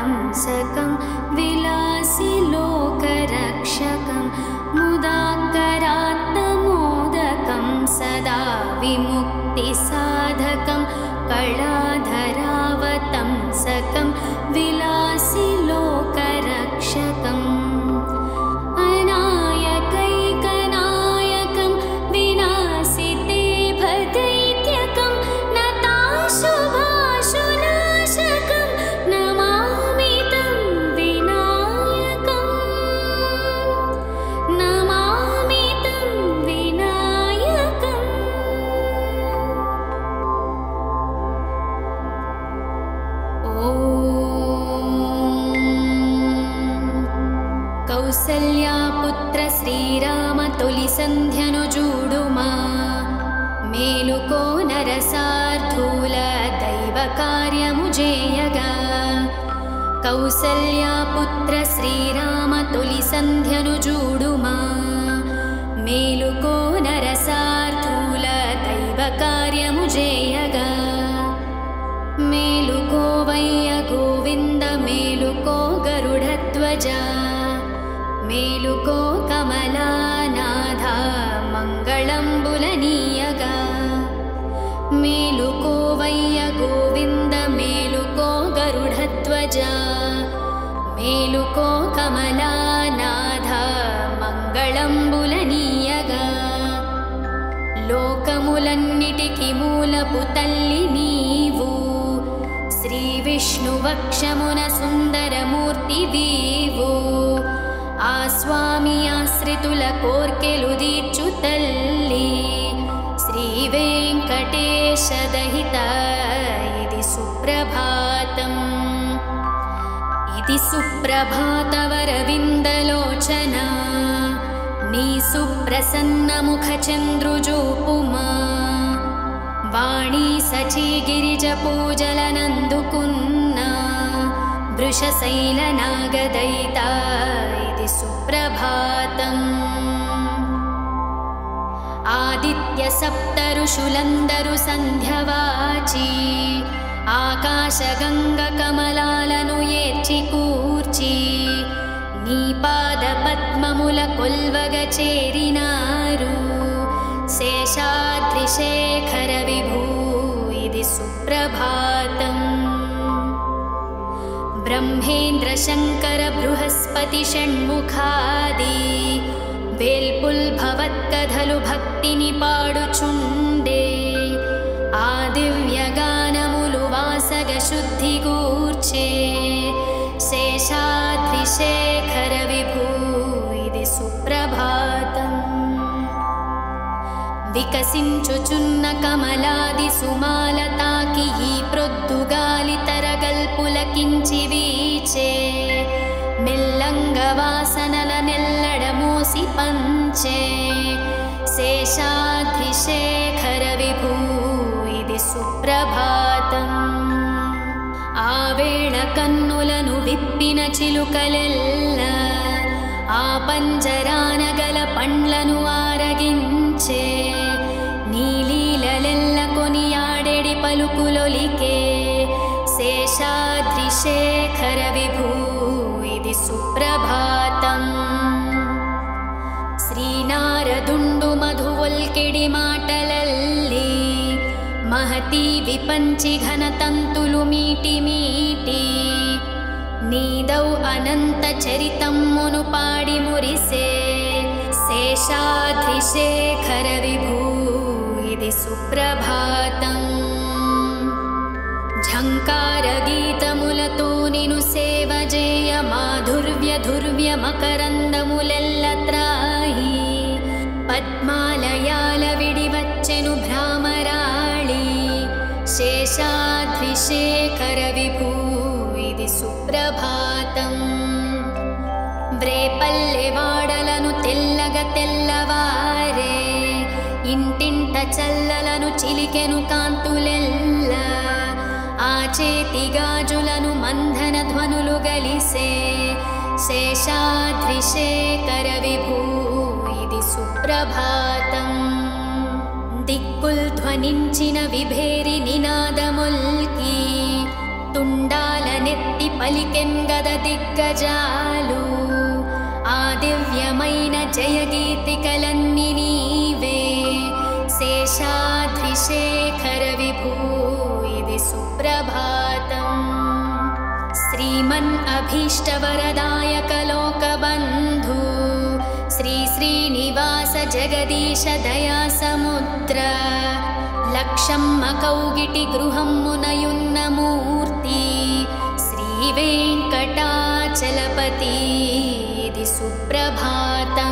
सकं विलासि लोकरक्षकं मुदाकरात्मोदकं सदा विमुक्तिसाधकं कलाधरावतं सकं विलासि लोकरक्षकम् अनायकैकनायकं विनाशिते भदैत्यकं नताशुभाशुनाशकं नमामि तं विनायकं नमामि तं विनायकम्। కౌసల్యాపుత్ర శ్రీరామ తొలి సంధ్యను జూడుమా మేలుకో నరసార్థూల దైవ కార్యము జేయగా కౌసల్యాపుత్ర శ్రీరామ తొలి సంధ్యను జూడుమా మేలుకో నరసార్థూల దైవ కార్యము జేయగా మేలుకోవయ్య గోవింద మేలుకో గరుడధ్వజ మేలుకో కమలానాథ మంగళంబులనీయగా మేలుకోవయ్య గోవింద మేలుకో గరుడధ్వజ మేలుకో కమలానాథ మంగళంబులనీయగా లోకములన్నిటికి మూలపు తల్లి నీవు శ్రీ విష్ణువక్షమున సుందరమూర్తి వీవు ఆ స్వామి ఆశ్రితుల కోర్కెలు దీర్చు తల్లి శ్రీ వెంకటేశ దహిత ఇది సుప్రభాతం ఇది సుప్రభాత వరవిందలోచన నీ సుప్రసన్న ముఖ చంద్రుజూపుమా వాణీ సచీ గిరిజ పూజలనందుకున్న వృషశైల నాగదయిత ఇది సుప్రభాతం ఆదిత్య సప్త ఋషులందరు సంధ్యవాచి ఆకాశగంగ కమలాలను ఏర్చి కూర్చి నీ పాద పద్మముల కొల్వగ చేరినారు శేషాద్రిశేఖర విభూ ఇది సుప్రభాతం బ్రహ్మేంద్ర శంకర బృహస్పతి షణ్ముఖాది వేల్పుల్భవత్కథలు భక్తిని పాడుచుండే ఆ దివ్యగానములు వాసగ శుద్ధి గూర్చే శేషాద్రిశేఖర విభూ ఇది సుప్రభాతం వికసించుచున్న కమలాది సుమాలతాకి ఈ ప్రొద్దుగాలి తరగల్పులకించి వీచే మెల్లంగ వాసనల నెల్లడ మోసి పంచే శేషాద్రిశేఖర విభూ ఇది సుప్రభాతం ఆ వేళ కన్నులను విప్పిన చిలుకలెల్ల ఆ పంజరాన గల పండ్లను ఆరగించే నీలీలెల్ల కొనియాడెడి పలుకులొలికే శేషాద్రిశేఖర విభూ ఇది సుప్రభాతం శ్రీనారదుండు మధువొల్కెడి మాటలల్లి మహతీ విపంచి ఘనతంతులు మీటి మీటి నీదౌ అనంత చరితమ్మును పాడి మురిసే శేషాద్రిశేఖర విభూ ఇది సుప్రభాతం ఝంకార గీతములతో నిను సేవ జేయ మాధుర్య ధుర్వ్య మకరందములెల్ల త్రాహి పద్మాలయాల విడివచ్చెను భ్రామరాళి శేషాద్రిశేఖర విభూ ఇది సుప్రభాతం వ్రేపల్లె వాడలను తెల్లగ తెల్లవారే ఇంటింట చల్లలను చిలికెను కాంతులెల్ల ఆ చేతి గాజులను మంధన ధ్వనులు గలిసే శేషాద్రిశేఖర విభూ ఇది సుప్రభాతం దిక్కుల్ ధ్వనించిన విభేరి నినాదముల్కి తుండాలనెత్తి పలికెంగద దిగ్గజాలు ఆ దివ్యమైన జయగీతికలన్నీ నీవే శేషాద్రిశేఖర విభూ ఇది సుప్రభాతం శ్రీమన్ అభీష్టవరదాయక లోకబంధు శ్రీ శ్రీనివాస జగదీశ దయా సముద్ర లక్షమ్మ కౌగిటి గృహమ్మునయున్న మూర్తి శ్రీ వెంకటాచలపతి ఇది సుప్రభాతం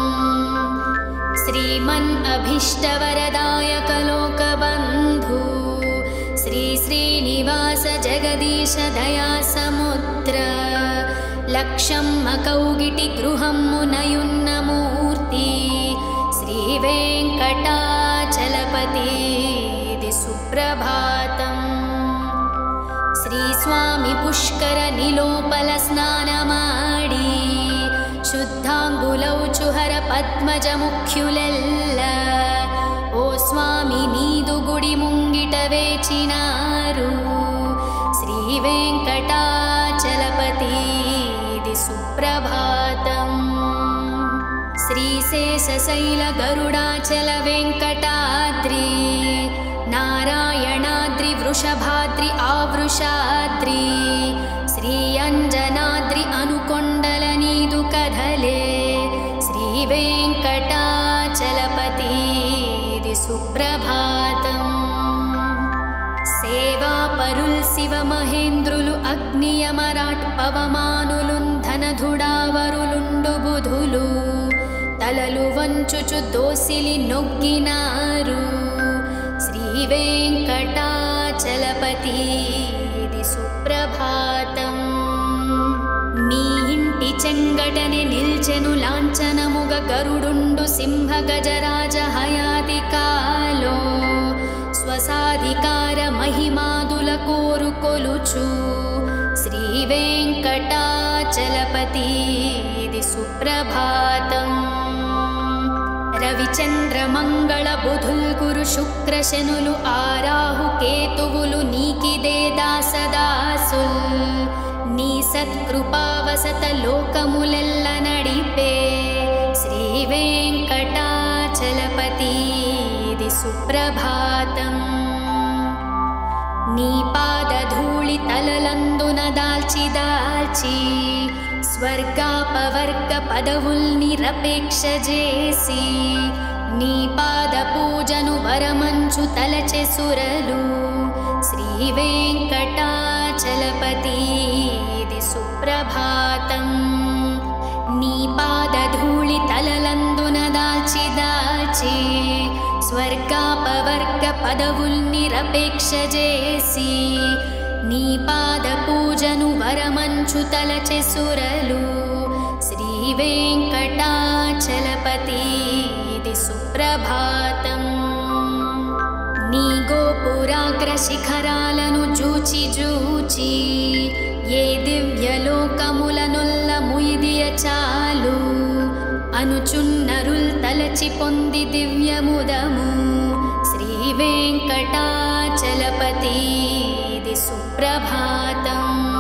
శ్రీమన్ అభీష్టవరదాయక లోకబంధు శ్రీ శ్రీనివాస జగదీశ దయా సముద్ర లక్షమ్మ కౌగిటి గృహమ్మునయున్న మూర్తి శ్రీ వెంకటాచలపతి ఇది సుప్రభాతం శ్రీ స్వామి పుష్కర నిలోపల స్నానమాడి శుద్ధాంగులౌ చుహర పద్మజ ముఖ్యులెల్ల ఓ స్వామి నీదు గుడి ముంగిట వేచినారు శ్రీ వెంకటాచలపతి ఇది సుప్రభాతం శ్రీశేషశైల గరుడాచల వెంకటాద్రి నారాయణాద్రి వృషభాద్రి ఆవృషాద్రి శ్రీ అంజనాద్రి అనుకొండల నీదు కదలే శ్రీ వెంకటాచలపతి ఇది సుప్రభాతం సేవాపరుల్ శివ మహేంద్రులు అగ్నియమరాట్ పవమానులున్ ధనధుడావరులుండు బుధులు తలలు వంచుచు దోసిలి నొగ్గినారు శ్రీ వెంకటాచలపతి ఇది సుప్రభాతం నీ ఇంటి చెంగటని నిల్చెను లాంఛనముగ గరుడుండు సింహ గజరాజ హయాదికాలో స్వసాధికార మహిమాదుల కోరు కొలుచు శ్రీ వెంకటాచలపతి ఇది సుప్రభాతం రవిచంద్ర మంగళ బుధుల్ గురు శుక్ర శనులు ఆరాహు కేతువులు నీకిదే దాసదాసుల్ నీ సత్కృపావసత లోకములెల్ల నడిపే శ్రీ వెంకటాచలపతి ఇది సుప్రభాతం నీ పాదధూళి తలలందున దాల్చి దాల్చి స్వర్గాపవర్గ పదవుల్ నిరపేక్ష చేసి నీ పాద పూజను వరమంచు తలచె సురలు శ్రీ వెంకటాచలపతి ఇది సుప్రభాతం నీ పాదధూళి తలలందున దాల్చి దాల్చి స్వర్గాపవర్గ పదవుల్ నిరపేక్ష చేసి నీ పాద పూజను వరమంచు తలచె సురలు శ్రీ వెంకటాచలపతి ఇది సుప్రభాతం నీ గోపురాగ్ర శిఖరాలను జూచి జూచి ఏ దివ్యలోకములనుల్ల ముయిదియ చాలు అనుచున్నరుల్ తలచి పొంది దివ్యముదము శ్రీ వెంకటాచలపతి ఇది సుప్రభాతం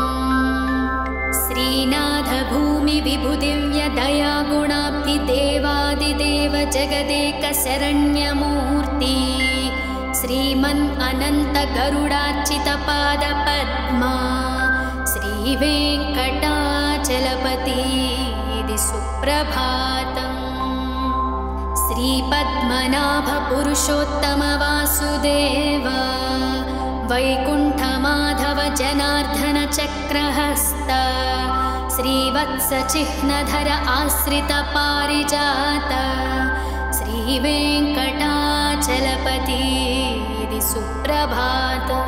శ్రీనాథ భూమి విభు దివ్య దయా గుణాబ్ది దేవాదిదేవ జగదేక శరణ్యమూర్తి శ్రీమన్ అనంత గరుడార్చిత పాద పద్మా శ్రీ వెంకటాచలపతి ఇది సుప్రభాతం శ్రీ పద్మనాభ పురుషోత్తమ వాసుదేవ వైకుంఠ మాధవ జనార్దన చక్రహస్త శ్రీవత్స చిహ్నధర ఆశ్రిత పారిజాత శ్రీ వెంకటాచలపతి ఇది సుప్రభాతం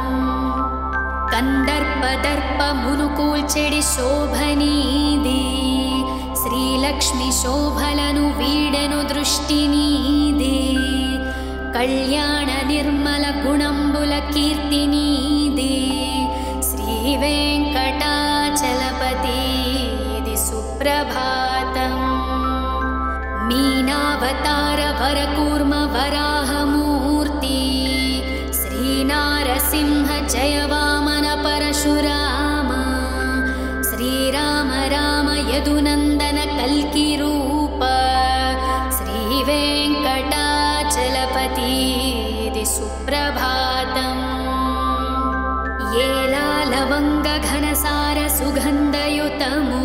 కందర్పదర్ప మునుకూల్చెడి శోభనీది శ్రీలక్ష్మి శోభలను వీడెను దృష్టి నీది కళ్యాణ నిర్మల గుణంబుల కీర్తి నీది శ్రీ వెంకటాచలపతి ఇది సుప్రభాతం మీనావతార వరకూర్మ వరాహమూర్తి శ్రీనారసింహ జయ వామన పరశురా यदुनन्दन कल्की रूप श्रीवेङ्कटाचलपति सुप्रभातम्। येलालवङ्गघनसार सुगन्धयुतमु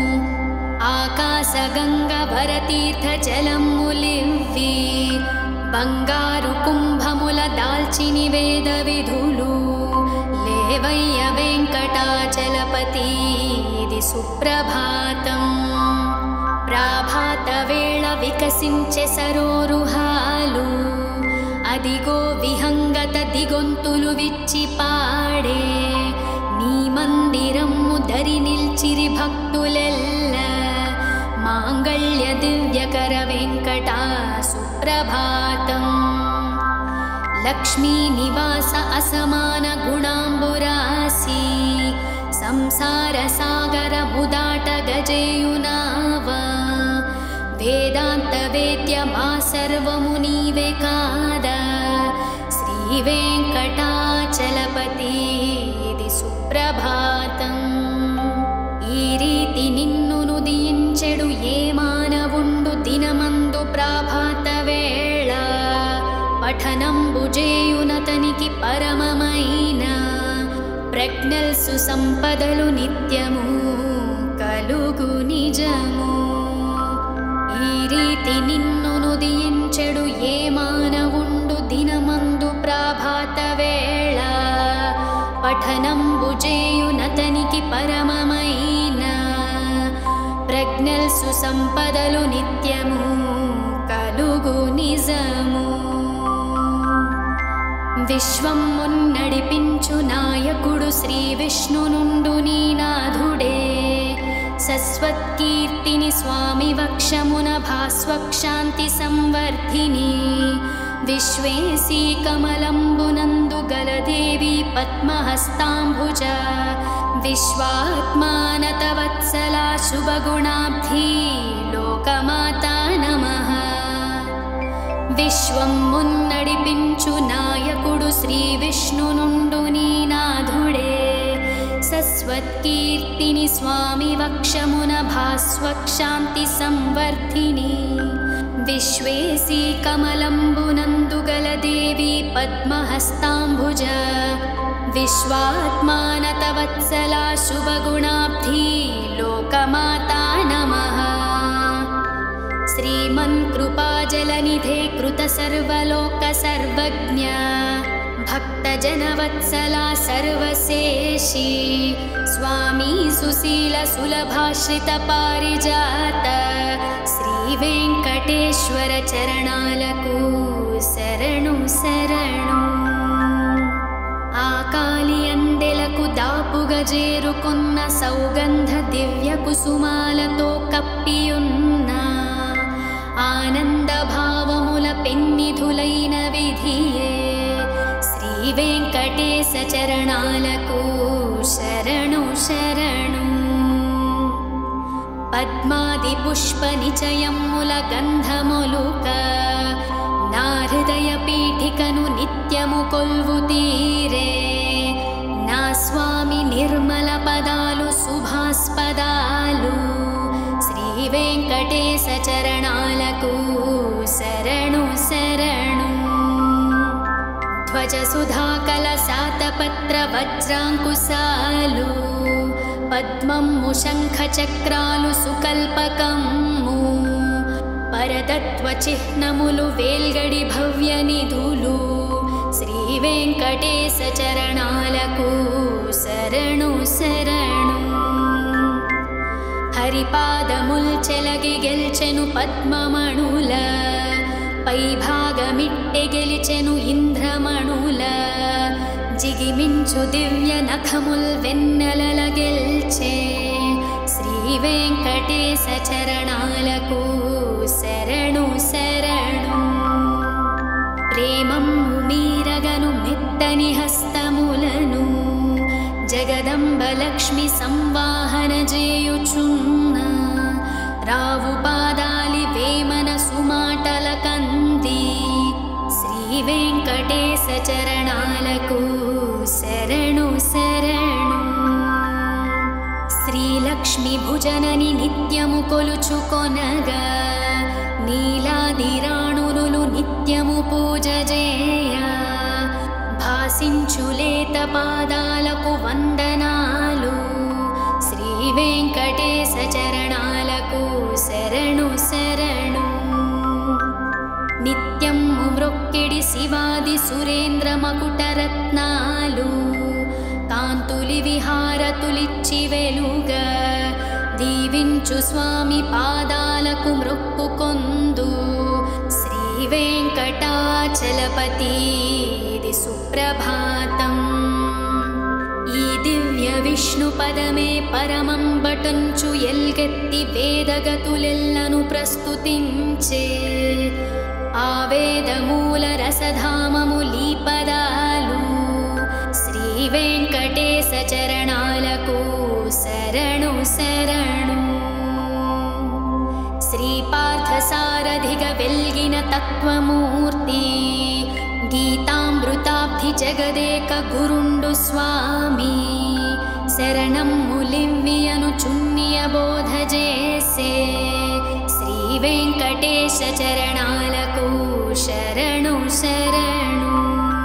आकाशगङ्गभरतीर्थजलं मुलिव्वी బంగారు కుంభముల దాల్చిని వేద విధులు లేవయ్య వెంకటాచలపతి ఇది సుప్రభాతం। ప్రాభాత వేళ వికసించే సరోరుహాలు అదిగో విహంగత దిగొంతులు విచ్చి పాడే నీ మందిరము దరి నిల్చిరి భక్తులెల్ల మాంగళ్య దివ్యకర వెంకటా సుప్రభాతం। లక్ష్మీ నివాస అసమాన గుణాంబురాసి సంసార సాగర ముదాట గజేయునావా వేదాంత వేద్య మా సర్వము నీవే కాదా శ్రీ వెంకటాచలపతి ఇది సుప్రభాతం। ఈ రీతి నిన్ను నుదించెడు ఏ మానవుండు దినమందు ప్రాభాత వేళ పఠనంబు జేయునతనికి పరమమైన ప్రజ్ఞల్సు సంపదలు నిత్యము కలుగు నిజము। ఈ రీతి నిన్ను నుదించెడు ఏ మానవుండు దినమందు ప్రాభాత వేళ పఠనంబు జేయునతనికి పరమమైన ప్రజ్ఞల్సు సంపదలు నిత్యము కలుగు నిజము। విశ్వము నడిపించు నాయకుడు శ్రీ విష్ణునుండు నీనాథుడే సస్వత్కీర్తిని స్వామి వక్షమున భాస్వక్షాంతి సంవర్ధిని విశ్వేశీ కమలంబునందు గలదేవి పద్మహస్తాంభుజ విశ్వాత్మానత వత్సలా శుభగుణాబ్ధి లోకమాతా నమః। విశ్వము నడిపించు నాయకుడు శ్రీ విష్ణునుండు నీనాథుడే సస్వత్కీర్తిని స్వామి వక్షమున భాస్వక్షాంతి సంవర్ధిని విశ్వేశీ కమలంబునందు గలదేవి పద్మహస్తాంభుజ విశ్వాత్మానత వత్సలా శుభగుణాబ్ధి లోకమాతా నమః। శ్రీమన్ కృపాజలనిధే కృత సర్వలోక సర్వజ్ఞ భక్తజనవత్సలా సర్వశేషి స్వామి సుశీల సులభాశ్రిత పారిజాత శ్రీ వెంకటేశ్వర చరణాలకు శరణు శరణు। ఆకాలి అందెలకు దాపుగా చేరుకున్న సౌగంధ దివ్య కుసుమాలతో కప్పియున్న ఆనంద భావముల పెన్నిధులైన విధియే శ్రీ వెంకటేశ చరణాలకు శరణు శరణు। పద్మాది పుష్ప నిచయముల గంధములుక నా హృదయ పీఠికను నిత్యము కొల్వు తీరే నా స్వామి నిర్మల పదాలు శుభాస్పదాలు శ్రీ వెంకటేశ చరణాలకు శరణు శరణు। ధ్వజ సుధాకల శాతపత్ర వజ్రాంకుశాలు పద్మము శంఖ చక్రాలు సుకల్పకము పరతత్వ చిహ్నములు వేల్గడి భవ్య నిధులు శ్రీ వెంకటేశ చరణాలకు శరణు శరణు। హరిపాదముల్ చెలగి గెల్చెను పద్మమణుల పైభాగమిట్టె గెలిచెను ఇంద్రమణుల జిగిమించు దివ్య నఖముల్ వెన్నెలల గెల్చే శ్రీ వెంకటేశ చరణాలకు శరణు శరణు। ప్రేమము మీరగను మెత్తని హస్తములను జగదంబ లక్ష్మి సంవాహన చేయుచున్న రావు పాదాలి వేమన సుమాటల కంది శ్రీ వెంకటేశ చరణాలకు శరణు శరణు। శ్రీలక్ష్మి భుజనని నిత్య నిత్యము కొలుచుకొనగా నీలాదిరాణులు నిత్యము పూజ చేయ భాసించులేత పాదాలకు వందనాలు శ్రీ వెంకటేశ చరణాలకు శరణు శరణు నిత్యము మ్రొక్కిడి శివాది సురేంద్ర మకుటరత్నాలు కాంతులి విహారతులిచ్చి వెలుగా దీవించు స్వామి పాదాలకు మ్రొక్కుకొందు శ్రీ వెంకటాచలపతి ఇది సుప్రభాతం ఈ దివ్య విష్ణు పదమే పరమం బటంచు ఎల్గెత్తి వేదగతులెల్లను ప్రస్తుతించే ఆ వేదమూల రసధామములీ పదాలు శ్రీ వెంకటేశ చరణాలకు శరణు శరణు శ్రీపార్థసారథిగా వెల్గిన తత్వమూర్తి గీతామృతాబ్ధి జగదేక గురుండు స్వామి శరణమ్ములివ్వియను చున్నియ బోధ చేసే శ్రీ వెంకటేశ చరణాలకు శరణు శరణు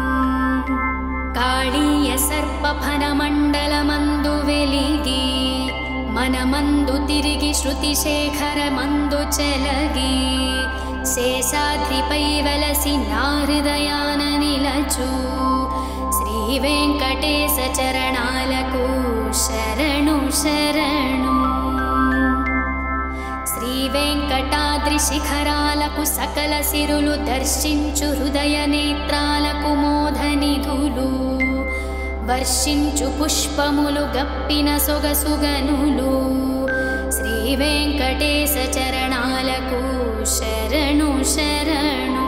కాళీయ సర్పఫనమండలమందు వెలిగి మనమందు తిరిగి శృతిశేఖరమందు చెలగి శేషాద్రిపై వెలసి నా హృదయాన నిలచు శ్రీ వెంకటేశ చరణాలకు శరణు శరణు శ్రీ వెంకటాద్రి శిఖరాలకు సకల సిరులు దర్శించు హృదయ నేత్రాలకు మోధనిధులు వర్షించు పుష్పములు గప్పిన సొగసుగనులు శ్రీ వెంకటేశ చరణాలకు శరణు శరణు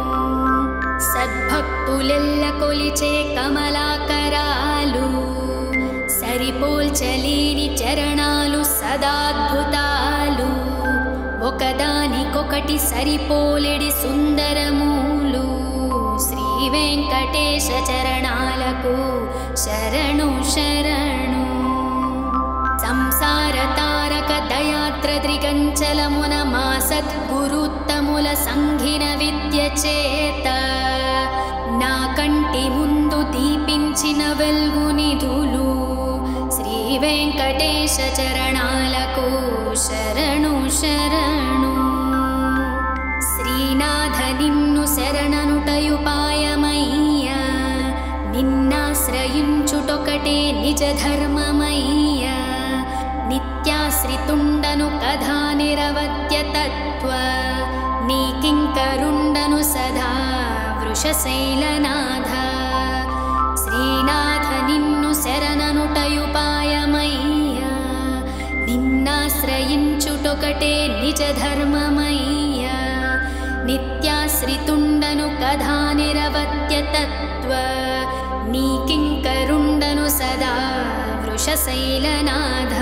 సద్భక్తులెల్ల కొలిచే కమలాకరాలు సరిపోల్చలేని చరణాలు సదాద్భుతాలు ఒకదానికొకటి సరిపోలెడి సుందరమూలు శ్రీ వెంకటేశ చరణాలకు శరణు శరణు సంసార తారక దయాత్రద్రిగంచలమున మా సద్గురుత్తముల సంఘిన విద్య చేత నా కంటి ముందు దీపించిన వెల్గునిధులు శ్రీ వెంకటేశ చరణాలకు శరణు శరణు శ్రీనాథ నిన్ను శరణనుటయుపాయమయ్యా నిన్నాశ్రయించుటొకటే నిజ ధర్మమయ్యా నిత్యాశ్రితుండను కథా నిరవత్య తత్వ నీకింకరుండను సదా వృషశైలనాథ శ్రీనాథ నిన్ను శరణనుటయుపాయమయ్యా నిన్నాశ్రయించుటొకటే నిజ ధర్మమయ్యా నిత్యాశ్రితుండను కథా నిరవత్య తత్వ నీకింకరుండను సదా వృషశైలనాథ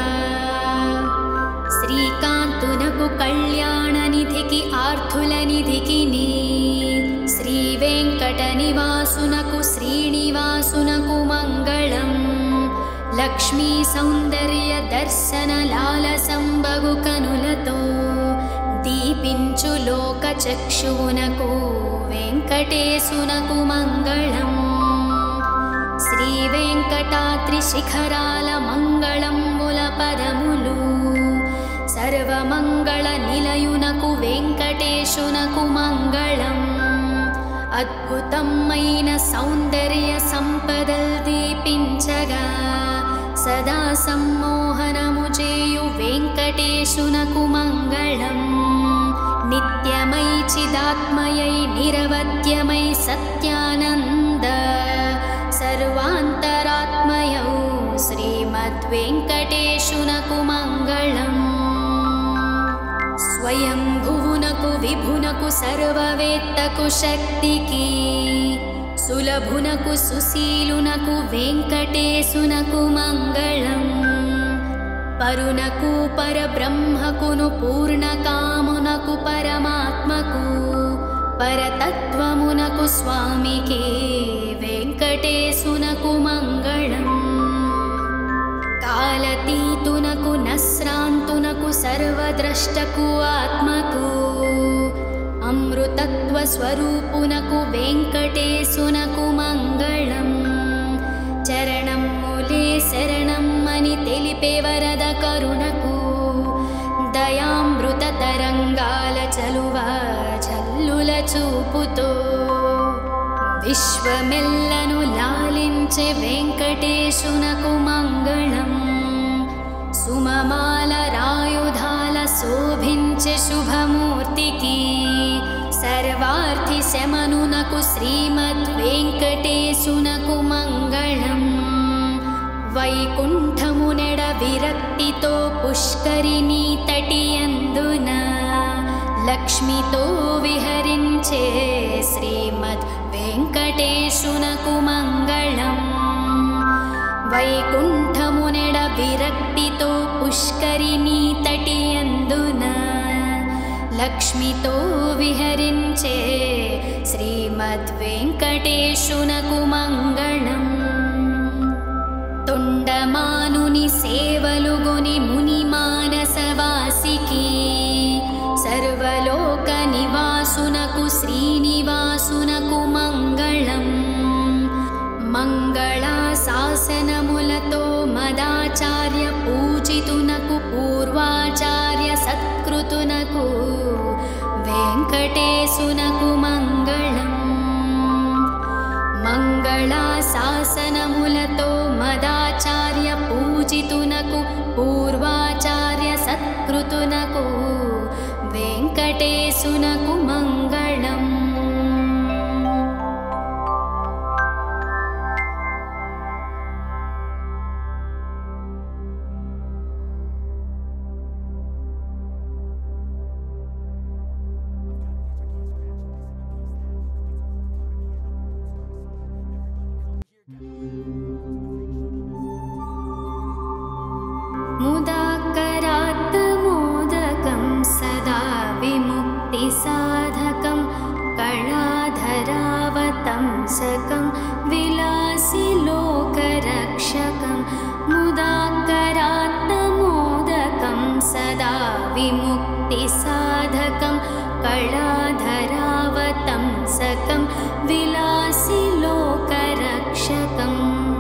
శ్రీకాంతునకు కళ్యాణ నిధికి ఆర్థుల నిధికి శ్రీ వెంకట నివాసునకు శ్రీనివాసునకు మంగళం లక్ష్మీ సౌందర్య దర్శన లాలసంబగు కనులతో దీపించు లోక చక్షువునకు వెంకటేశునకు మంగళం శ్రీ వెంకటాద్రి శిఖరాల మంగళంబుల పదములు సర్వమంగళ నిలయునకు వెంకటేశునకు మంగళం అద్భుతమైన సౌందర్య సంపదల్ దీపించగా సదా సమ్మోహనము చేయు వెంకటేశునకు మంగళం నిత్యమై చిదాత్మయై నిరవధ్యమై సత్యానంద సర్వాంతరాత్మయౌ శ్రీమద్వెంకటేశునకు మంగళం స్వయంభువునకు విభునకు సర్వవేత్తకు శక్తికి సులభునకు సుశీలునకు వెంకటేశునకు మంగళం పరునకు పరబ్రహ్మకును పూర్ణకామునకు పరమాత్మకు పరతత్వమునకు స్వామికి వెంకటేశునకు మంగళం కాలతీతునకు నస్రాంతునకు సర్వద్రష్టకు ఆత్మకు అమృతత్వ స్వరూపునకు వెంకటేశునకు మంగళం. చరణం మూలే శరణం అని తెలిపే వరద కరుణకు దయామృత తరంగాల చలువ చల్లుల చూపుతో విశ్వమెల్లను లాలించే వెంకటేశునకు మంగళం. సుమమాల రాయుధాల శోభించే శుభమూర్తికి సర్వార్థి శమనునకు శ్రీమద్ వెంకటేశునకు మంగళం. వైకుంఠమునెడ విరక్తితో పుష్కరిణీ తటియందున లక్ష్మితో విహరించే శ్రీమద్ వెంకటేశునకు మంగళం. వైకుంఠమునెడ విరక్తితో పుష్కరిణీ తటియందున లక్ష్మితో విహరించే శ్రీమద్ వెంకటేశునకు మంగళం. తొండమానుని సేవలుగొని ముని మానసవాసికి సర్వలోక నివాసునకు శ్రీనివాసునకు మంగళం. మంగళాశాసనములతో మదాచార్య పూజితునకు పూర్వాచార్య సత్కృతునకు వెంకటేశునకు మంగళం. మంగళాశాసనములతో మదాచార్య పూజితునకు పూర్వాచార్య సత్కృతునకు వెంకటేశునకు మంగళం. ముదాకరాత్తమోదకం సదా విముక్తిసాధకం కళాధరావతంసకం విలాసిలోకరక్షకం. ముదాకరాత్తమోదకం సదా విముక్తిసాధకం కళాధరావతంసకం విలాసిలోకరక్షకం.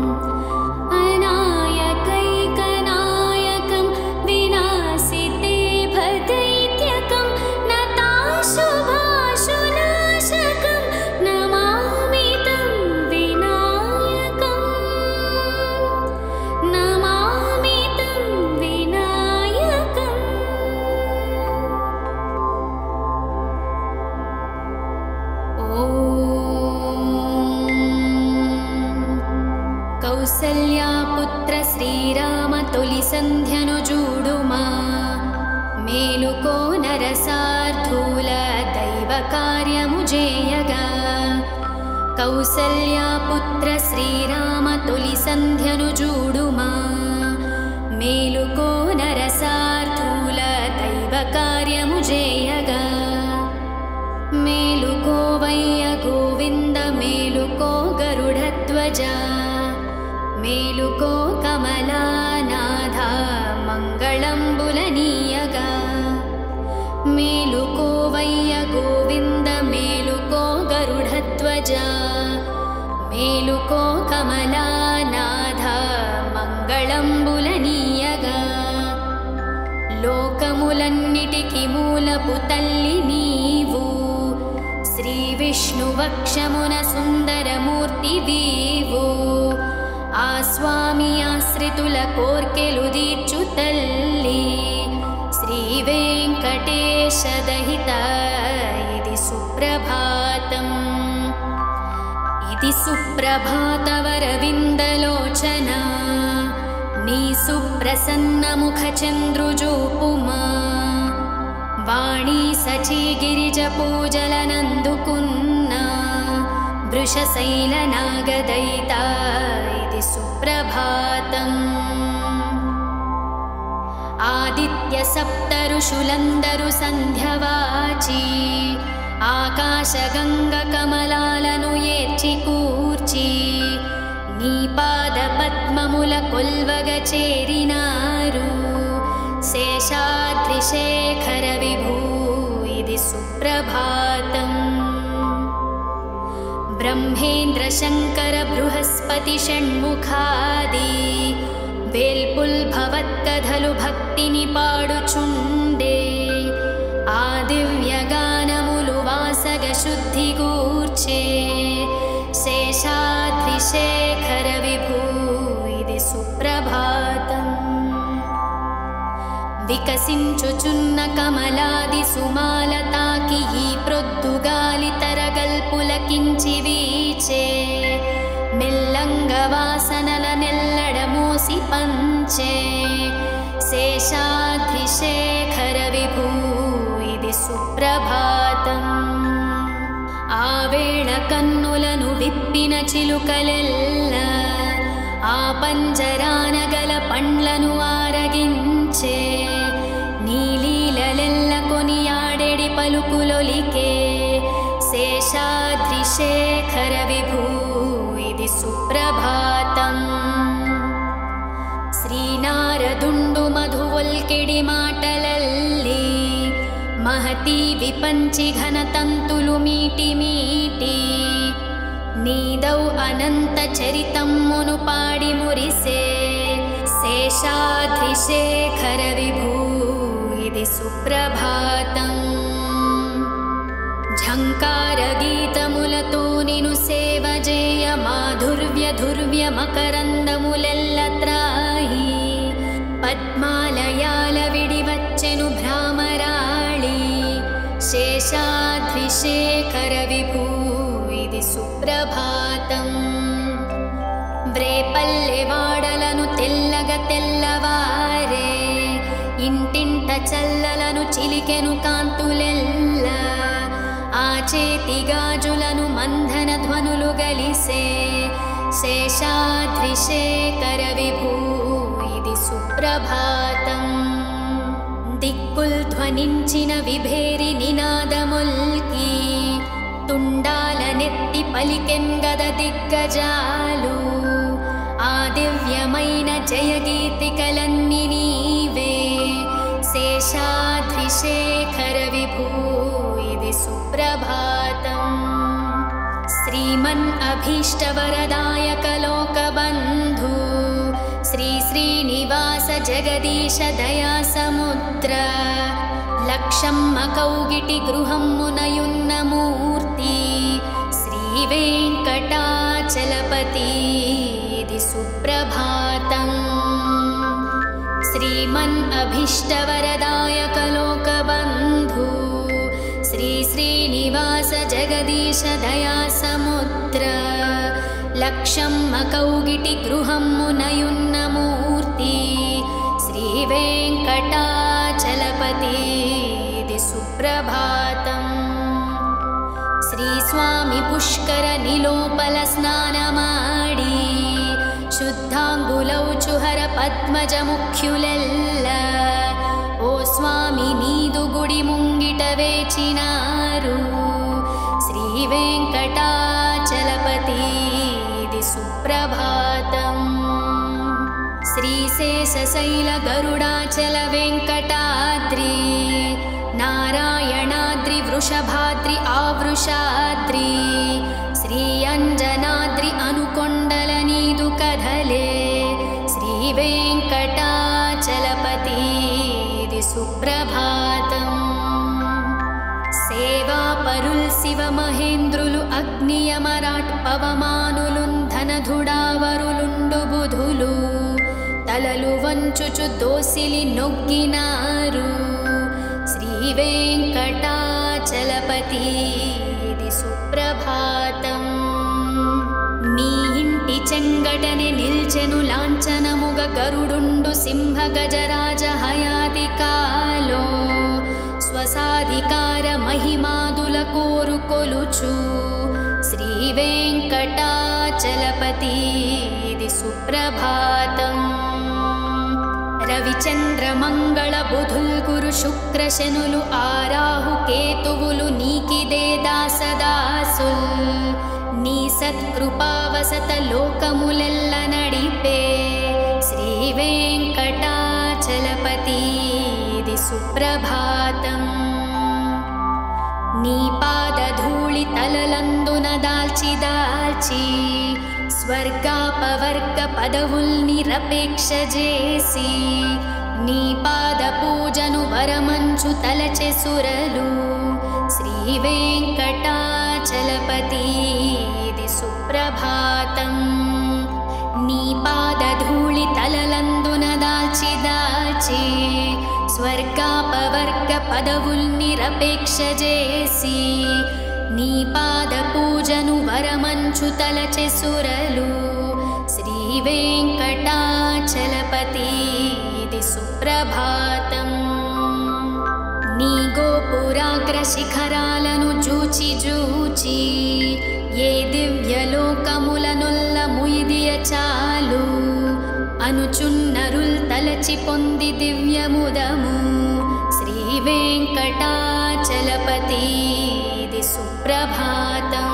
కౌసల్యాపుత్ర శ్రీరామ తొలి సంధ్యను జూడుమా మేలుకో నరసార్థూల దైవ కార్యము జేయగా. కౌసల్యాపుత్ర శ్రీరామ తొలి సంధ్యను జూడుమా మేలుకో నరసార్థూల దైవ కార్యము జేయగా. మేలుకోవయ్య గోవింద మేలుకో గరుడధ్వజ మేలుకో కమలానాథ మంగళంబులనీయగా. మేలుకోవయ్య గోవింద మేలుకో గరుడధ్వజ మేలుకో కమలానాథ మంగళంబులనీయగా. లోకములన్నిటికి మూలపు తల్లి నీవు శ్రీ విష్ణువక్షమున సుందరమూర్తి వీవు. ఆ స్వామి ఆశ్రితుల కోర్కెలు తీర్చు తల్లి శ్రీ వెంకటేశ దహిత. ఇది సుప్రభాతం ఇది సుప్రభాతవరవిందలోచన నీ సుప్రసన్న ముఖ చంద్రుజూపుమా. వాణీ సచీ గిరిజ పూజలనందుకున్న వృషశైల నాగదయిత. ఇది సుప్రభాతం. ఆదిత్య సప్త ఋషులందరూ సంధ్యవాచి ఆకాశ గంగ కమలాలను ఏర్చి కూర్చి నీ పాద పద్మముల కొల్వగ చేరినారు शेषाद्रिशेखर विभू इति सुप्रभातम् ब्रह्मेन्द्र शङ्कर बृहस्पति षण्मुखादि वेल्पुल्भवत्कथलु भक्तिनि पाडुचुण्डे आदिव्यगानमुलु वासग शुद्धिगूर्चे शेषाद्रिशेखर विभू इति सुप्रभातम् विकसिंचुचुन्न कमलादि सुमालताकि ई प्रొద్దుగాలి తరగల్పులకించి వీచే మెల్లంగవాసనల నెల్లడమోసి పంచే శేషాద్రిశేఖర విభూ ఇది సుప్రభాతం ఆవేళ కన్నులను విప్పిన చిలుకలెల్ల ఆ పంజరానగల పండ్లను ఆరగించే నీలీలలెల్ల కొనియాడెడి పలుకులొలికే శేషాద్రిశేఖర విభూ ఇది సుప్రభాతం శ్రీనారదుండు మధువొల్కెడి మాటలల్లి మహతి విపంచి ఘనతంతులు మీటి మీటి నీదౌ అనంత చరితమ్మును పాడి మురిసే శేషాద్రిశేఖర విభూ ఇది సుప్రభాతం ఝంకార గీతములతో నిను సేవ జేయ మాధుర్య మకరందములెల్ల త్రాహి పద్మాలయాల విడివచ్చెను భ్రామరాళి శేషాద్రిశేఖర విభూ ఇది సుప్రభాతం వ్రేపల్లె వాడలను తెల్లగ తెల్లవారే ఇంటింట చల్లలను చిలికెను కాంతులెల్ల ఆ చేతి గాజులను మంధన ధ్వనులు గలిసే శేషాద్రిశేఖర విభూ ఇది సుప్రభాతం దిక్కుల్ ధ్వనించిన విభేరి నినాదముల్కి తుండాల నెత్తి పలికెంగద దిగ్గజాలు ఆ దివ్యమైన జయగీతికలన్ని నీవే శేషాద్రిశేఖర విభూ ఇది సుప్రభాతం శ్రీమన్ అభీష్టవరదాయక లోకబంధు శ్రీ శ్రీనివాస జగదీశ దయా సముద్ర లక్షమ్మ కౌగిటి గృహమ్మునయున్న మూర్తి శ్రీ వెంకటాచలపతి ఇది సుప్రభాతం శ్రీమన్ అభీష్టవరదాయక లోకబంధు శ్రీ శ్రీనివాస జగదీశ దయా సముద్ర లక్షమ్మ కౌగిటి గృహమ్మునయున్న మూర్తి శ్రీ వెంకటాచలపతి ఇది సుప్రభాతం శ్రీ స్వామి పుష్కర నిలోపల స్నానమాడి శుద్ధాంగులౌ చుహర పద్మజ ముఖ్యులెల్ల ఓ స్వామి నీదు గుడి ముంగిట వేచినారు శ్రీ వెంకటాచలపతి ఇది సుప్రభాతం శ్రీశేషశైల గరుడాచల వెంకటాద్రి నారాయణాద్రి వృషభాద్రి ఆవృషాద్రి శ్రీ అంజనాద్రి అనుకొండల నీదు కథలే శ్రీ వెంకటాచలపతి ఇది సుప్రభాతం సేవాపరుల్ శివ మహేంద్రులు అగ్నియమరాట్ పవమానులున్ ధనధుడావరులుండు బుధులు తలలు వంచుచు దోసిలి నొగ్గినారు శ్రీ వెంకటాచలపతి ఇది సుప్రభాతం నీ ఇంటి చెంగటనే నిల్చెను లాంఛనముగ గరుడుండు సింహ గజరాజ హయాదికాలో స్వసాధికార మహిమాదుల కోరుకొలుచు శ్రీ వెంకటాచలపతి ఇది సుప్రభాతం రవిచంద్ర మంగళ బుధుల్ గురు శుక్ర శనులు ఆరాహు కేతువులు నీకిదే దాసదాసుల్ నీ సత్కృపావసత లోకములెల్ల నడిపే శ్రీ వెంకటాచలపతి సుప్రభాతం నీ పాదధూళి తలలందున దాల్చి దాల్చి స్వర్గాపవర్గ పదవుల్నిరపేక్ష చేసి నీ పాద పూజను వరమంచు తలచె సురలు శ్రీ వెంకటాచలపతి ఇది సుప్రభాతం నీ పాదధూళి తలలందున దాల్చి దాల్చి స్వర్గాపవర్గ పదవుల్నిరపేక్ష చేసి నీ పాద పూజను వరమంచు తలచె సురలు శ్రీ వెంకటాచలపతి ఇది సుప్రభాతం నీ గోపురాగ్ర శిఖరాలను జూచి జూచి ఏ దివ్యలోకములనొల్ల ముయిదియ చాలు అనుచున్నరుల్ తలచి పొంది దివ్యముదము శ్రీ వెంకటాచలపతి ఇది సుప్రభాతం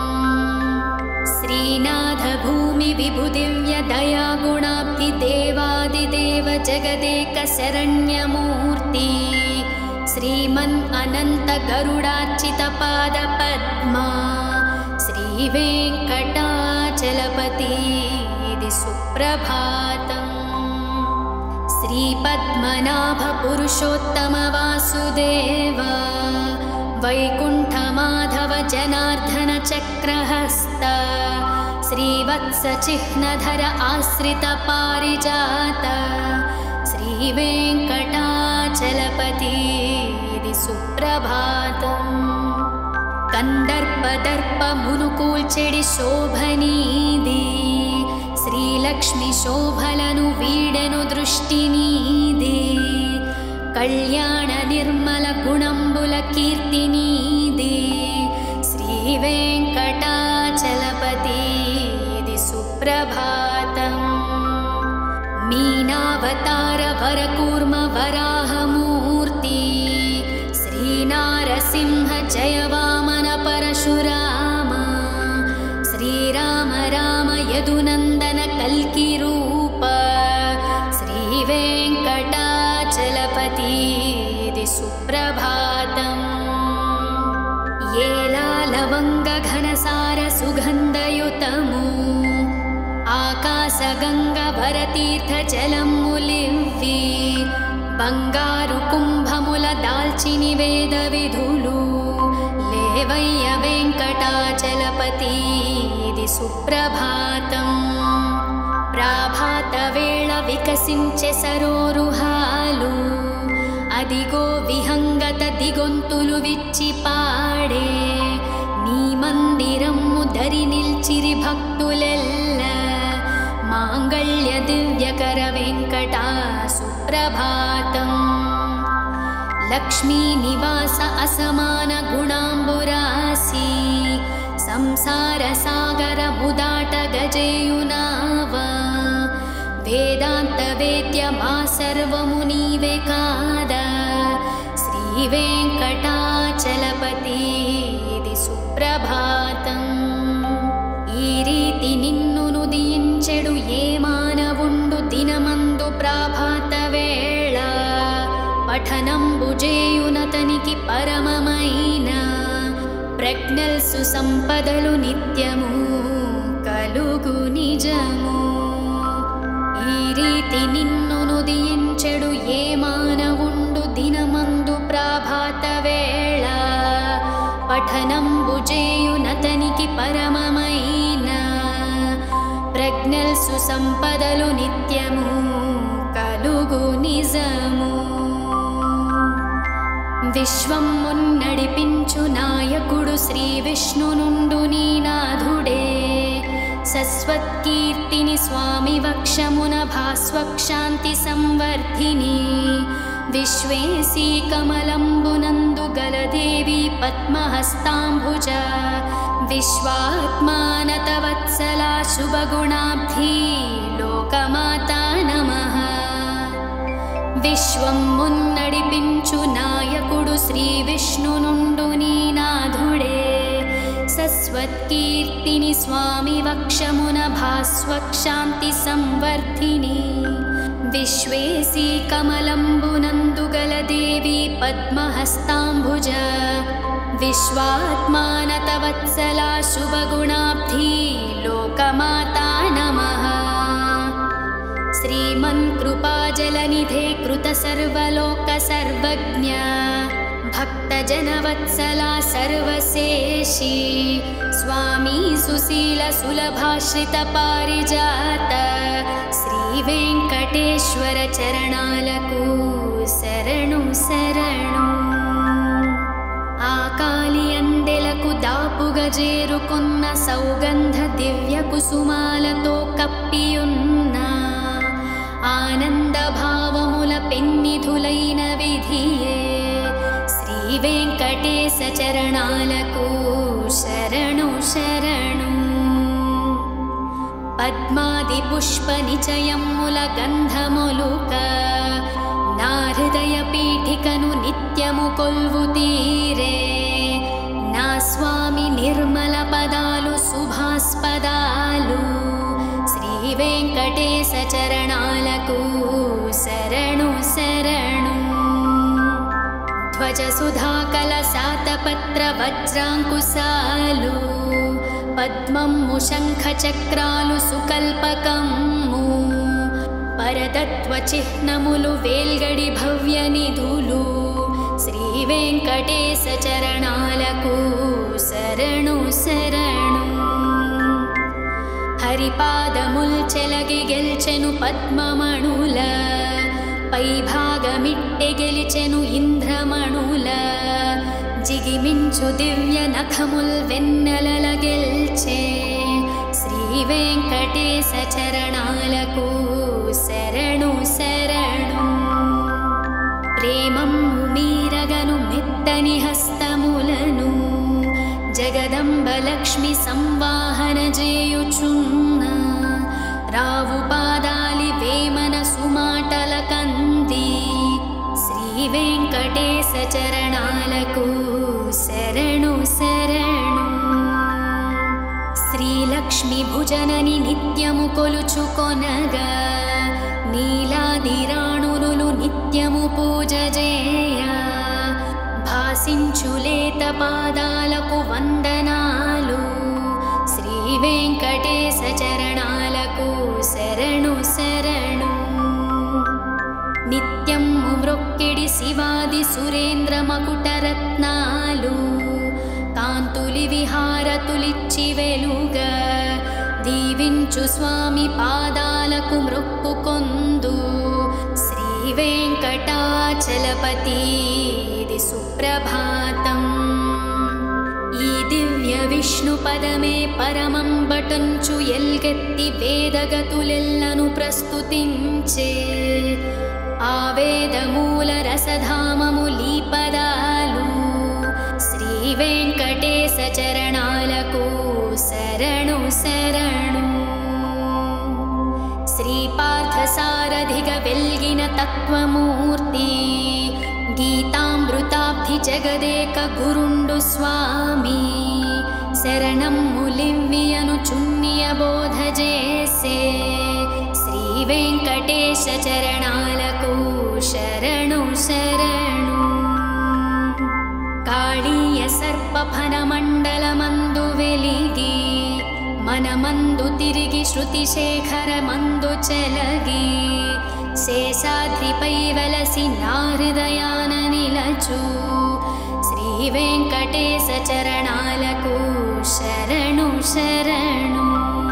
శ్రీనాథ భూమి విభు దివ్య దయాగుణాబ్ధి దేవాదిదేవ జగదేక శరణ్యమూర్తి శ్రీమన్ అనంత గరుడార్చిత పాద పద్మా శ్రీ వెంకటాచలపతి ఇది సుప్రభాతం శ్రీ పద్మనాభ పురుషోత్తమ వాసుదేవ వైకుంఠ మాధవ జనార్దన చక్రహస్త శ్రీవత్స చిహ్నధర ఆశ్రిత పారిజాత శ్రీ వెంకటాచలపతి ఇది సుప్రభాతం కందర్పదర్ప మునుకూల్చెడి శోభనీది శ్రీలక్ష్మి శోభలను వీడెను దృష్టి నీది కళ్యాణ నిర్మల గుణంబుల కీర్తి నీది శ్రీ వెంకటాచలపతి ఇది సుప్రభాతం మీనావతార వరకూర్మ వరాహమూర్తి శ్రీనారసింహ జయ వామన పరశురామ శ్రీరామ రామ యదునందన కల్కి రూప శ్రీ వెంకటాచలపతి ఇది సుప్రభాతం ఏలాలవంగ ఘనసార సుగంధయుతము ఆకాశగంగ వరతీర్థ జలములివ్వి బంగారు కుంభముల దాల్చిని వేద విధులు లేవయ్య వెంకటాచలపతి ఇది సుప్రభాతం ప్రాభాత వేళ వికసించే సరోరుహాలు అదిగో విహంగత దిగొంతులు విచ్చి పాడే నీ మందిరము దరి నిల్చిరి భక్తులెల్ల మాంగళ్య దివ్యకర వెంకటా సుప్రభాతం లక్ష్మీ నివాస అసమాన గుణాంబురాసి సంసార సాగర ముదాట గజేయునావా వేదాంత వేద్య మా సర్వము నీవే కాదా శ్రీ వెంకటాచలపతి ఇది సుప్రభాతం ఈ రీతి నిన్ను నుదించెడు ఏ మానవుండు దినమందు ప్రాభాత వేళ పఠనంబు జేయునతనికి పరమమైన ప్రజ్ఞల్సు సంపదలు నిత్యము కలుగు నిజము ఈ రీతి నిన్ను నుదించెడు ఏ మానవుండు దినమందు ప్రాభాత వేళ పఠనంబు జేయునతనికి పరమమైన ప్రజ్ఞల్సు సంపదలు నిత్యము కలుగు నిజము విశ్వం మున్నడిపించు నాయకుడు శ్రీ విష్ణునుండు నీనాథుడే సస్వత్కీర్తిని స్వామి వక్షమున భాస్వక్షాంతి సంవర్ధిని విశ్వేశీ కమలంబునందు గలదేవి పద్మహస్తాంబుజ విశ్వాత్మానత వత్సలా శుభగుణాబ్ధి లోకమాతా నమః విశ్వం మున్నడిపించు నాయకుడు శ్రీ విష్ణునుండు నీనాథుడే సరస్వత్కీర్తిని స్వామి వక్షమున భాస్వక్షాంతి సంవర్ధిని విశ్వేశీ కమలంబునందుగల దేవి పద్మహస్తాంబుజ విశ్వాత్మానతవత్సలా శుభగుణాబ్ధి లోకమాతా నమః శ్రీమన్కృపాజలనిధే కృత సర్వలోక సర్వజ్ఞ భక్తజనవత్సలా సర్వశేషి స్వామి సుశీల సులభాశ్రిత పారిజాత శ్రీ వెంకటేశ్వర చరణాలకు శరణు శరణు. ఆకాలి అందెలకు దాపుగా చేరుకున్న సౌగంధ దివ్య కుసుమాలతో కప్పియున్న ఆనంద భావముల పెన్నిధులైన విధియే శ్రీ వెంకటేశ చరణాలకు శరణు శరణు. పద్మాది పుష్ప నిచయముల గంధములుక నా హృదయ పీఠికను నిత్యము కొల్వు తీరే నా స్వామి నిర్మల పదాలు శుభాస్పదాలు శ్రీ వెంకటేశ చరణాలకు శరణు శరణు. ధ్వజ సుధాకల శాతపత్ర వజ్రాంకుశాలు పద్మము శంఖ చక్రాలు సుకల్పకము పరతత్వ చిహ్నములు వేల్గడి భవ్య నిధులు శ్రీ వెంకటేశ చరణాలకు శరణు శరణు. హరిపాదముల్ చెలగి గెల్చెను పద్మమణుల పైభాగమిట్టె గెలిచెను ఇంద్రమణుల జిగిమించు దివ్య నఖముల్ వెన్నెలల గెల్చే శ్రీ వెంకటేశ చరణాలకు శరణు శరణు. ప్రేమము మీరగను మెత్తని హస్తములను జగదంబ లక్ష్మి సంవాహన చేయుచున్న రావు పాదాలి వేమన సుమాటల కంది శ్రీ వెంకటేశ చరణాలకు శరణు శరణు. శ్రీలక్ష్మి భుజనని నిత్యము కొలుచుకొనగా నీలాది రాణులు నిత్యము పూజ చేయ భాసించులేత పాదాలకు వందనాలు శ్రీ వెంకటేశ చరణాలకు శరణు శరణు. నిత్యము మ్రొక్కిడి శివాది సురేంద్ర మకుటరత్నాలు కాంతులి విహారతులిచ్చి వెలుగా దీవించు స్వామి పాదాలకు మ్రొక్కుకొందు శ్రీ వెంకటాచలపతి సుప్రభాతం. ఈ దివ్య విష్ణు పదమే పరమం బటుంచు ఎల్గెత్తి వేదగతులెల్లను ప్రస్తుతించే ఆ వేదమూల రసధామములీ పదాలు శ్రీ వెంకటేశ చరణాలకు శరణు శరణు. శ్రీపార్థసారథిగ వెల్గిన తత్వమూర్తి గీతామృతాబ్ధి జగదేక గురుండు స్వామి శరణమ్ములివ్వియను చున్నియ బోధ చేసే శ్రీ వెంకటేశ చరణాలకు శరణు శరణు. కాళీయ సర్పఫన మండలమందు వెలిగి మనమందు తిరిగి శృతి శేఖర మందు చెలగి శేషాద్రిపై వెలసి నా హృదయాన నిలచు శ్రీ వెంకటేశ చరణాలకు శరణు శరణు.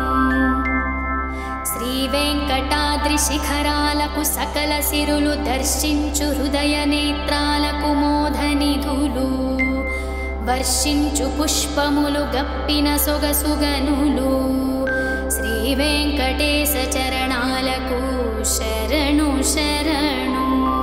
శ్రీ వెంకటాద్రి శిఖరాలకు సకల సిరులు దర్శించు హృదయ నేత్రాలకు మోధనిధులు వర్షించు పుష్పములు గప్పిన సొగసుగనులు శ్రీ వెంకటేశ చరణాలకు శరణు శరణు.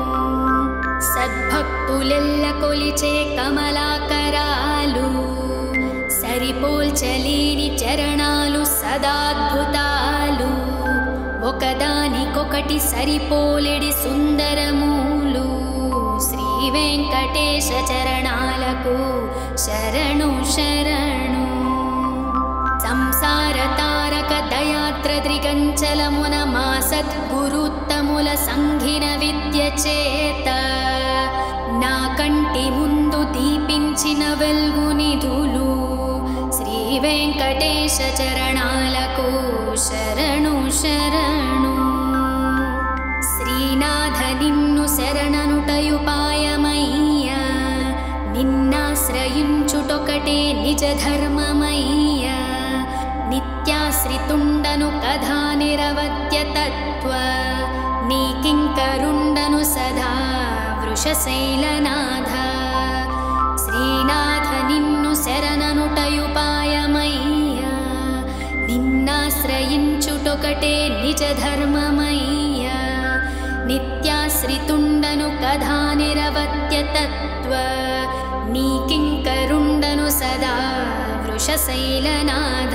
సద్భక్తులెల్ల కొలిచే కమలాకరాలు సరిపోల్చలేని చరణాలు సదాద్భుతాలు ఒకదానికొకటి సరిపోలెడి సుందరమూలు శ్రీ వెంకటేశ చరణాలకు శరణు శరణు. तारतारक दयाद्रद्रिगञ्चलमुन मासद्गुरुत्तमुल संघिन विद्य చేత నా కంటి ముందు దీపించిన వెల్గునిధులు శ్రీ వెంకటేశ చరణాలకు శరణు శరణు. శ్రీనాథ నిన్ను శరణనుటయుపాయమయ్యా, నిన్నాశ్రయించుటొకటే నిజ ధర్మమయ్యా. నిత్యాశ్రితుండను కథా నిరవద్య తత్వ నీకింకరుండను సదా వృషశైలనాథ. శ్రీనాథ నిన్ను శరణనుటయుపాయమయ్యా, నిన్నాశ్రయించుటొకటే నిజ ధర్మమయ్యా. నిత్యాశ్రితుండను కథా నిరవద్య తత్వ నీకింకరుండను సదా వృషశైలనాథ.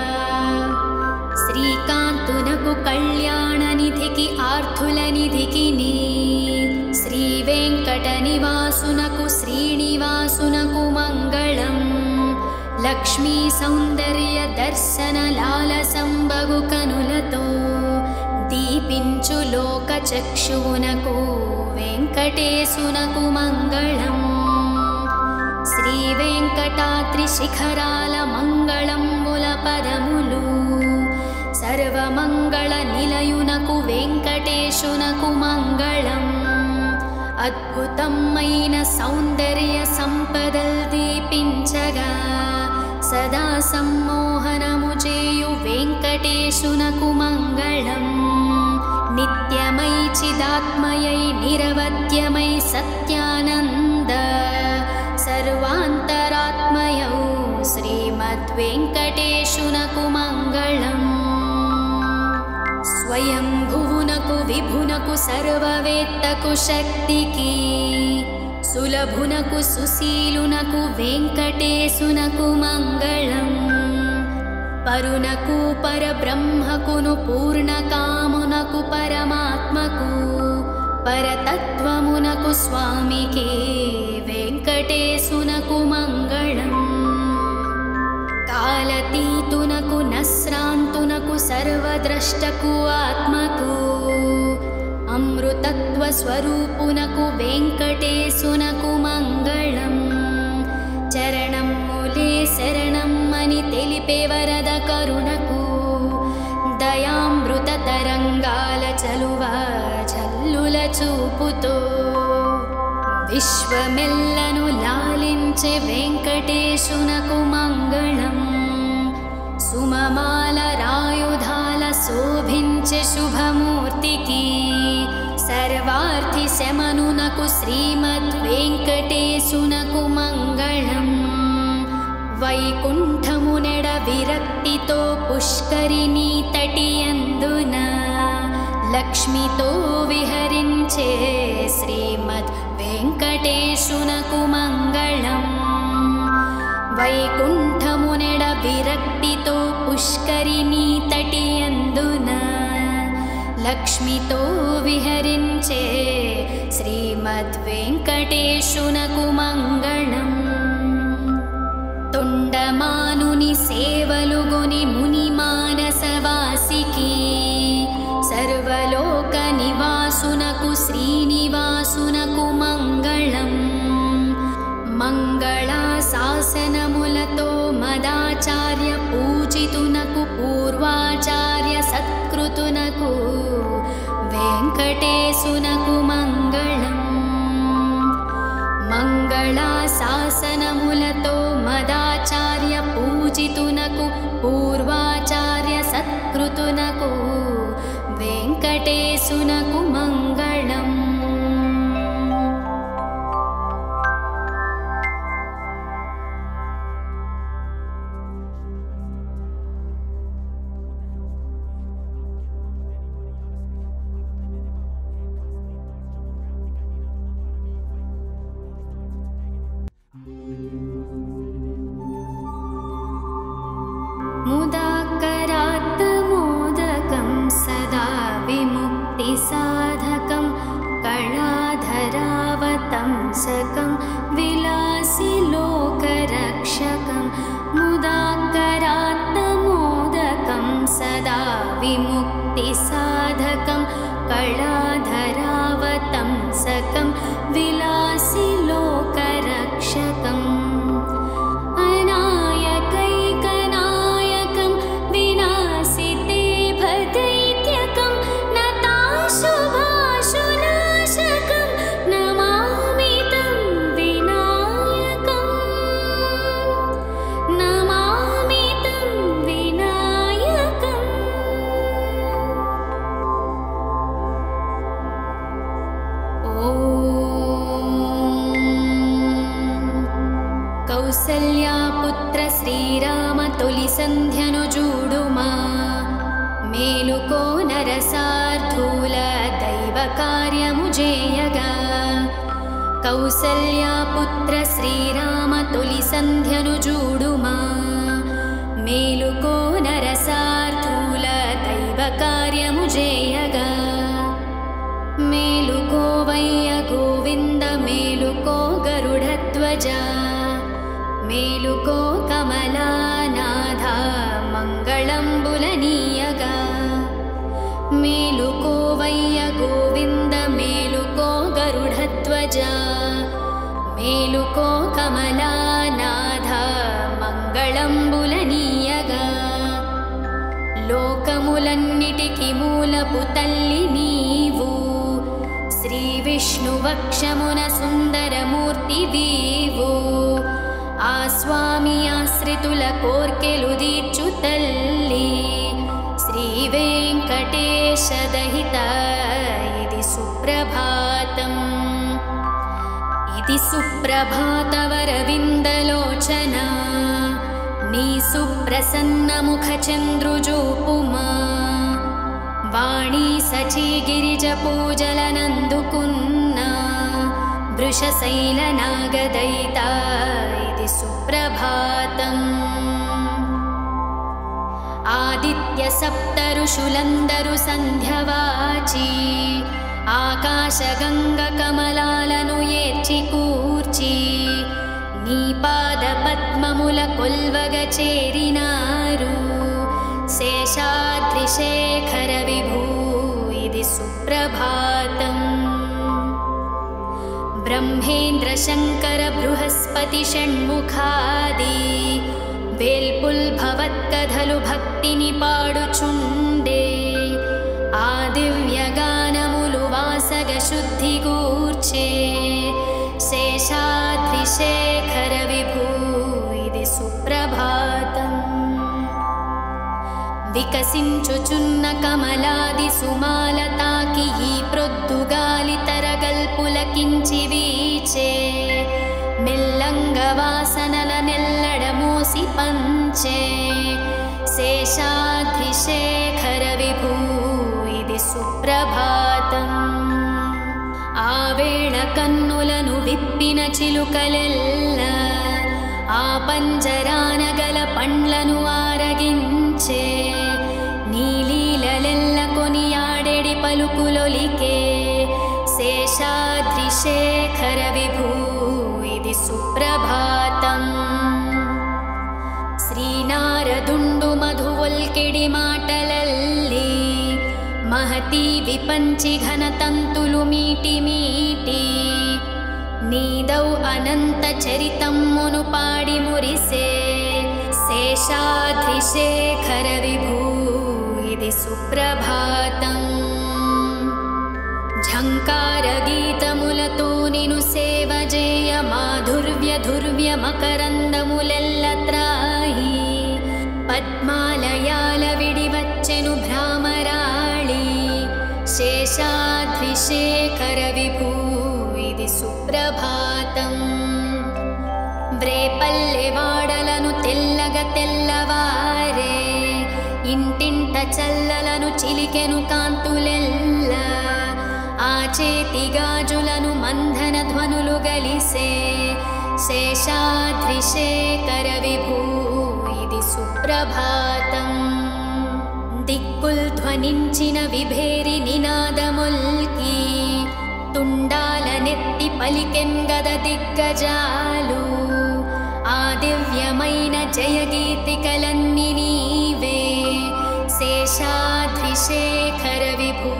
శ్రీకాంతునకు కళ్యాణ నిధికి ఆర్థుల నిధికి నీ శ్రీ వెంకట నివాసునకు శ్రీనివాసునకు మంగళం. లక్ష్మీ సౌందర్య దర్శన లాలసంబగు కనులతో దీపించు లోక చక్షువునకు వెంకటేశునకు మంగళం. శ్రీ వెంకటాద్రి శిఖరాల మంగళంబుల పదములు సర్వమంగళ నిలయునకు వెంకటేశునకు మంగళం. అద్భుతమైన సౌందర్య సంపదల్ దీపించగా సదా సమ్మోహనము చేయు వెంకటేశునకు మంగళం. నిత్యమై చిదాత్మయై నిరవద్యమై సత్యానంద సర్వాంతరాత్మయౌ శ్రీమద్వెంకటేశునకు మంగళం. స్వయంభువునకు విభునకు సర్వవేత్తకు శక్తికి సులభునకు సుశీలునకు వెంకటేశునకు మంగళం. పరునకు పరబ్రహ్మకును పూర్ణకామునకు పరమాత్మకు పరతత్వమునకు స్వామికి వెంకటేశునకు మంగళం. కాలతీతునకు నశ్రాంతునకు సర్వద్రష్టకు ఆత్మకు అమృతత్వ స్వరూపునకు వెంకటేశునకు మంగళం. చరణములే శరణమ్మని తెలిపే వరద కరుణకు దయామృత తరంగాల చలువ జల్లుల చూపుతో విశ్వమెల్లను లాలించే వెంకటేశునకు మంగళం. సుమమాల రాయుధాల శోభించే శుభమూర్తికి సర్వార్థి శమనునకు శ్రీమద్వెంకటేశునకు మంగళం. వైకుంఠమునెడ విరక్తితో పుష్కరిణీ తటియందున లక్ష్మితో విహరించే శ్రీమద్ వెంకటేశునకు మంగళం. వైకుంఠమునెడ విరక్తితో పుష్కరిణీ తటియందున లక్ష్మితో విహరించే శ్రీమద్ వెంకటేశునకు మంగళం. తొండమానుని సేవలుగొని ముని మానసవాసికి సర్వలోక నివాసునకు శ్రీనివాసునకు మంగళం. మంగళాశాసనములతో మదాచార్య పూజితునకు పూర్వాచార్య సత్కృతునకు వెంకటేశునకు మంగళం. మంగళాశాసనములతో మదాచార్య పూజితునకు పూర్వాచార్య సత్కృతునకు వెంకటేశునకు మంగళం. मुदाकरात्तमोदकं सदा विमुक्तिसाधकं कलाधरावतंसकं विलासिलोकरक्षकं मुदाकरात्तमोदकं साधकं कलाधरावतंसकं विलासि लोकरक्षकम् अनायकैकनायकं विनाशिते भदैत्यकं नताशुभाशुनाशकं नमामि तं विनायकम् नमामि तं विनायकम्। కౌసల్యాపుత్ర శ్రీరామ తొలి సంధ్యను జూడుమా మేలుకో నరసార్థూల దైవ కార్యము జేయగా కౌసల్యాపుత్ర శ్రీరామ తొలి సంధ్యను జూడుమా మేలుకో నరసార్థూల దైవ కార్యము జేయగా మేలుకోవయ్య గోవింద మేలుకో గరుడధ్వజ మేలుకో కమలానాథ మంగళంబులనీయగా మేలుకోవయ్య గోవింద మేలుకో గరుడధ్వజ మేలుకో కమలానాథ మంగళంబులనీయగా లోకములన్నిటికి మూలపు తల్లి నీవు శ్రీ విష్ణువక్షమున సుందరమూర్తి వీవు ఆ స్వామి ఆశ్రితుల కోర్కెలు దీర్చు తల్లి శ్రీ వెంకటేశ దహిత ఇది సుప్రభాతం ఇది సుప్రభాతవరవిందలోచన నీ సుప్రసన్న ముఖ చంద్రుజూపుమా వాణీ సచీ గిరిజ పూజలనందుకున్న వృషశైల నాగదయిత ఇది సుప్రభాతం ఆదిత్య సప్త ఋషులందరు సంధ్యవాచి ఆకాశ గంగ కమలాలను ఏర్చి కూర్చి నీ పాద పద్మముల కొల్వగ చేరినారు శేషాద్రి శేఖర విభూ ఇది సుప్రభాతం బ్రహ్మేంద్ర శంకర బృహస్పతి షణ్ముఖాది వేల్పుల్ భవత్కథలు భక్తిని పాడుచుండే ఆ దివ్య గానములు వాసగ శుద్ధి గూర్చే శేషాద్రి శేఖర విభూ ఇది సుప్రభాతం వికసించుచున్న కమలాది సుమాల తాకి ఈ ప్రొద్దుగాలి తరగల్పులకించి వీచే మెల్లంగ వాసనల నెల్లడ మోసి పంచే శేషాద్రి శేఖర విభూ ఇది సుప్రభాతం ఆ వేళ కన్నులను విప్పిన చిలుకలెల్ల ఆ పంజరాన గల పండ్లను ఆరగించే నీలీలెల్ల కొనియాడెడి పలుకులొలికే శేషాద్రి శేఖర విభూ ఇది సుప్రభాతం శ్రీనారదుండు మధువొల్కెడి మాటలల్లి మహతి విపంచి ఘనతంతులు మీటి మీటి నీదౌ అనంత చరితమ్మును పాడి మురిసే శేషాద్రి శేఖర విభూ ఇది సుప్రభాతం ఝంకార గీతములతో నిను సేవ జేయ మాధుర్య ధుర్వ్య మకరందములెల్ల త్రాహి పద్మాలయాల విడివచ్చెను భ్రామరాళి శేషాద్రి శేఖర విభూ ఇది సుప్రభాతం వ్రేపల్లె వాడలను తెల్లగ తెల్లవారే ఇంటింట చల్లలను చిలికెను కాంతులెల్ల ఆ చేతి గాజులను మంధన ధ్వనులు గలిసే శేషాద్రి శేఖర విభూ ఇది సుప్రభాతం దిక్కుల్ ధ్వనించిన విభేరి నినాదముల్కి తుండాల నెత్తి పలికెన్ గద దిగ్గజాలు ఆ దివ్యమైన జయగీతికలన్నీ నీవే శేషాద్రి శేఖర విభూ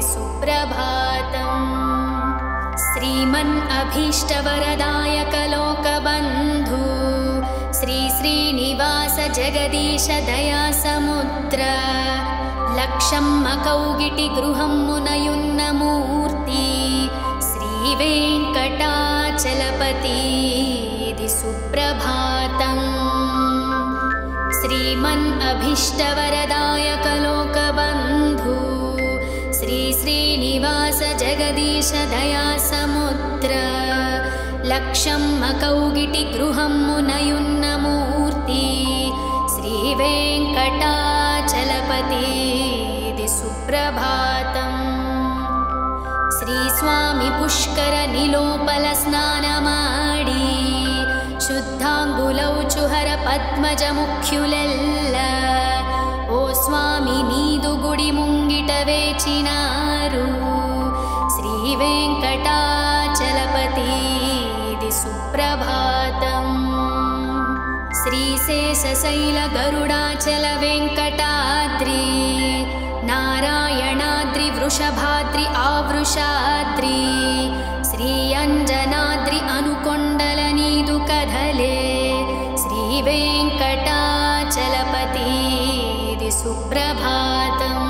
सुप्रभातम् श्रीमन् अभीष्टवरदायक लोकबन्धु श्री श्रीनिवास जगदीश दया समुद्र लक्षम्म कौगिटि गृहं मुनयुन्न मूर्ति श्रीवेङ्कटाचलपति सुप्रभातम् श्रीमन् अभीष्टवरदायक लोकबन्धु श्री श्रीनिवास जगदीश दया समुद्र लक्षम्म कौगिटि गृहं मुनयुन्न मूर्ति श्रीवेङ्कटाचलपति सुप्रभातम् श्री स्वामी पुष्कर निलोपल स्नानमाडि शुद्धांगुलौ चुहर पद्मज मुख्युलेल्ल ओ स्वामी नीदु गुडि मुंगिट वेचिनारु श्री वेंकटाचलपति सुप्रभातम् श्रीशेषशैल गरुडाचल वेंकटाद्रि नारायणाद्रि वृषभाद्रि आवृषाद्रि श्री अंजनाद्रि अनुकोंडल नीदु कधले श्री वेंकटाचलपति सुप्रभातम्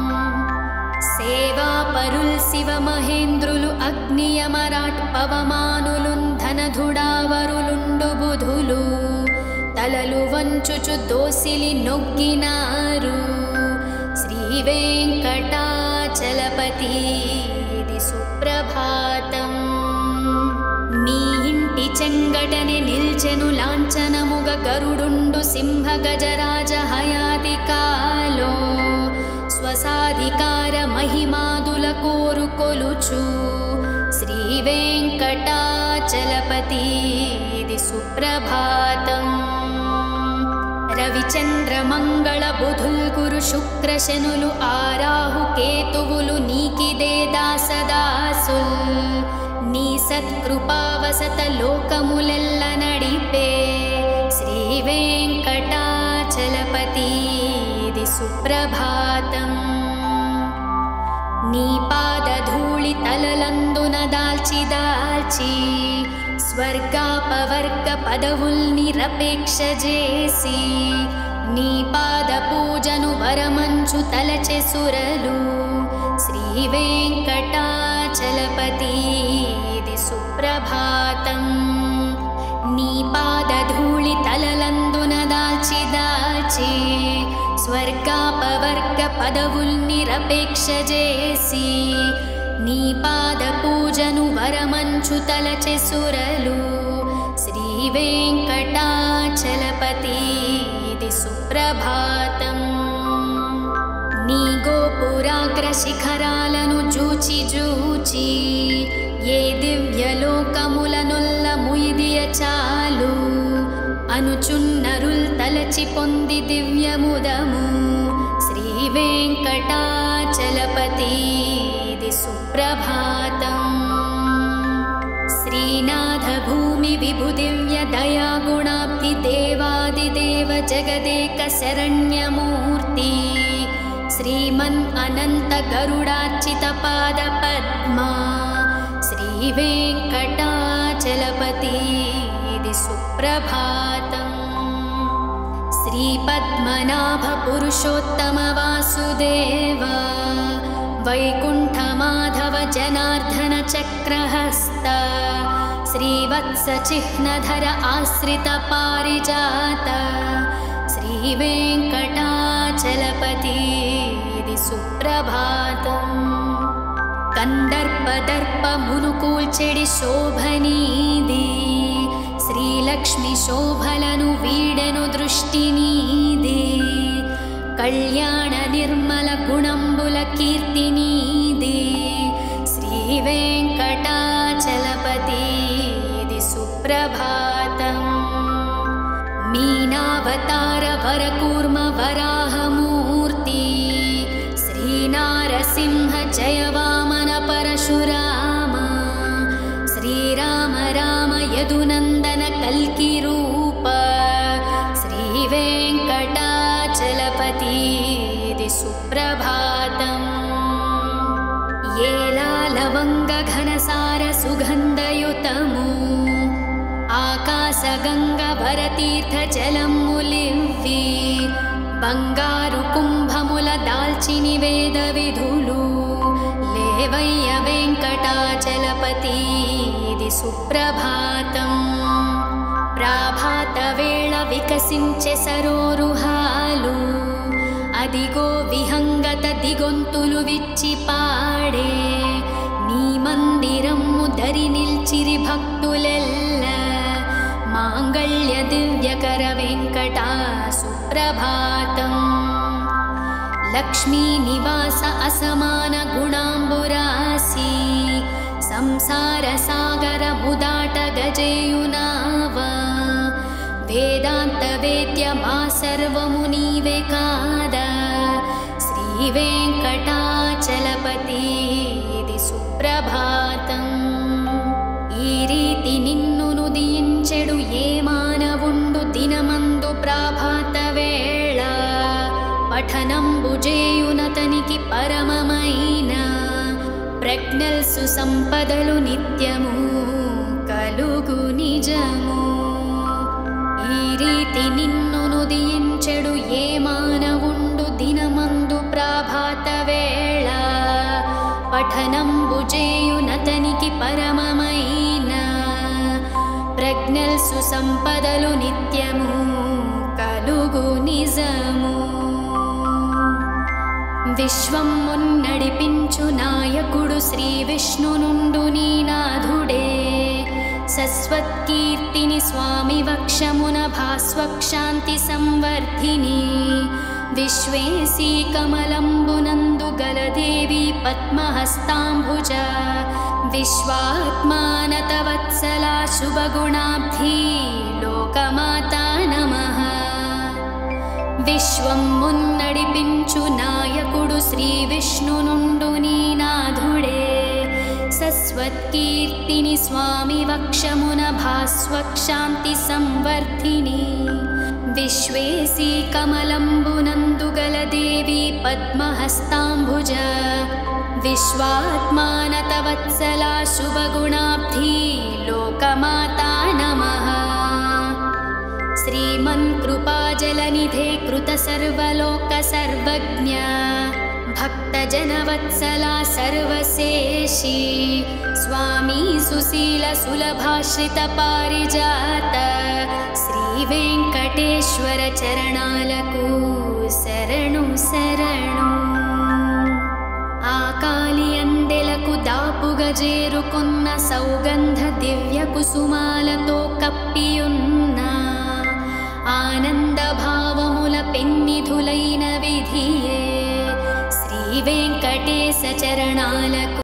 सेवा परुल शिव महेन्द्रुलु अग्नियमराट पवमानुलुन् धनधुडावरुलुंडु बुधुलु तललु वंचुचु दोसिलि नొగ్గినారు श्री वेंकटाचलपति सुप्रभातम् नी इंटि चेंगटने निल्చెను लांఛనముగ गरुडुंडु सिंह गजराज हयाति कालो स्वसाधिकार महिमादुल कोरुకొలుచు श्री वेंकटाचलपति सुप्रभातम् रविचंद्र मंगल बुधुल गुरु शुक्र शनुलु आराहु केतुवुलु नीकिदे दासदासुल नी सत्कृपावसत लोकमुलेल्ल नडिपे श्री वेंकटाचलपति सुप्रभातम् नी पादधूळि तललंदुन दाल्चि दाल्चि स्वर्गापवर्ग पदवुल् निरपेक्ष जेसी नी पाद पूजनु वरमंचु तलचे सुरलु श्री वेंकटाचलपति सुप्रभातम् नी पाद धूळि तललंदुन दाल्चि दाल्चि स्वर्गापवर्ग पदवुल् निरपेक्ष जेसी नी पाद पूजनु वरमंचु तलचे सुरलु श्री वेंकटाचलपति सुप्रभातम् नी गोपुराग्र शिखराలను జూచి జూచి ఏ దివ్యలోకములనుల్ల ముయిదియ చాలు అనుచున్నరుల్ తలచి పొంది దివ్యముదము శ్రీ वेंकटाचलपति सुप्रभातम् श्रीनाथ भूमि विभु दिव्य दया गुणाब्धि देवादिदेव जगदेक शरण्यमूर्ति श्रीमन् अनंत गरुडार्चित पाद पद्मा श्री वेंकटाचलपति सुप्रभातम् श्री पद्मनाभ पुरुषोत्तम वासुदेव वैकुंठ माधव जनार्दन चक्रहस्त श्रीवत्स चिह्नधर आश्रित पारिजात श्री वेंकटाचलपति सुप्रभातम् कंदर्पदर्प मुनुकूल्चेडि शोभनीदि श्रीलक्ष्मी शोभలను వీడెను దృష్టి నీదే कल्याण निर्मल गुणंबुल कीर्ति नीदे श्री वेंकटाचलपति सुप्रभातम् मीनावतार वरकूर्म वराहमूर्ति श्रीनारसिंह जय वामन परशुराम श्रीराम राम यदुनंदन कल्की रूप श्री वेंकटाचलपति सुप्रभातम् లవంగ ఘనసార సుగంధయుతము ఆకాశగంగ భరతీర్థ జలములివ్వి బంగారు కుంభముల దాల్చిని వేద విధులు లేవయ్య వెంకటాచలపతి ఇది సుప్రభాతం ప్రాభాత వేళ వికసించే సరోరుహాలు అదిగో విహంగత దిగొంతులు విచ్చి పాడే నీ మందిరము దరి నిల్చిరి భక్తులెల్ల మాంగళ్య దివ్యకర వెంకట సుప్రభాతం లక్ష్మీ నివాస అసమాన గుణాంబురాసి సంసార సాగర ముదాట గజేయునావా వేదాంత వేద్య మా సర్వము నీవే కాదా శ్రీ వెంకటాచలపతి ఇది సుప్రభాతం ఈ రీతి నిన్ను నుదించెడు ఏ మానవుండు దినమందు ప్రాభాత వేళ పఠనంబు జేయునతనికి పరమమైన ప్రజ్ఞల్సు సంపదలు నిత్యము కలుగు నిజము ఈ రీతి నిన్ను నుదించెడు ఏ మానవుండు దినమందు ప్రాభాత వేళ పఠనంబు జేయునతనికి పరమమైన ప్రజ్ఞల్సు సంపదలు నిత్యము కలుగు నిజము విశ్వం మున్నడిపించు నాయకుడు శ్రీ విష్ణునుండు నీనాథుడే సస్వత్కీర్తిని స్వామి వక్షమున భాస్వక్షాంతి సంవర్ధిని విశ్వేశీ కమలంబునందు గలదేవి పద్మహస్తాంభుజ విశ్వాత్మానత వత్సలా శుభగుణాబ్ధి లోకమాతా నమః విశ్వం మున్నడిపించు నాయకుడు శ్రీ విష్ణునుండు నీనాథుడే సస్వత్కీర్తిని స్వామి వక్షమున భాస్వక్షాంతి సంవర్ధిని విశ్వేశీ కమలంబునందు గలదేవి పద్మహస్తాంభుజ విశ్వాత్మానత వత్సలా శుభగుణాబ్ధి లోకమాతా నమః श्रीमन् कृपाजलनिधे कृत सर्वलोक सर्वज्ञ भक्तजनवत्सला सर्वशेषी स्वामी सुशील सुलभाश्रित पारिजात श्री वेंकटेश्वर चरणालकु शरणु शरणु आकाली अंदेలకు దాపుగా చేరుకున్న సౌగంధ దివ్య కుసుమాలతో కప్పియున్న ఆనంద భావముల పెన్నిధులైన విధియే శ్రీ వెంకటేశ చరణాలకు